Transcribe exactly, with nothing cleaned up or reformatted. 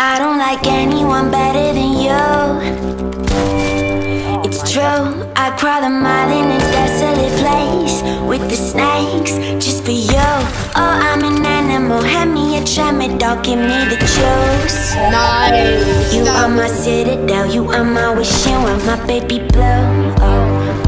I don't like anyone better than you. It's true, I crawl a mile in a desolate place with the snakes just for you. Oh, I'm an animal, hand me a tremor, dog, give me the juice. Nice. You are my citadel, you are my wish, you are my baby blue. Oh.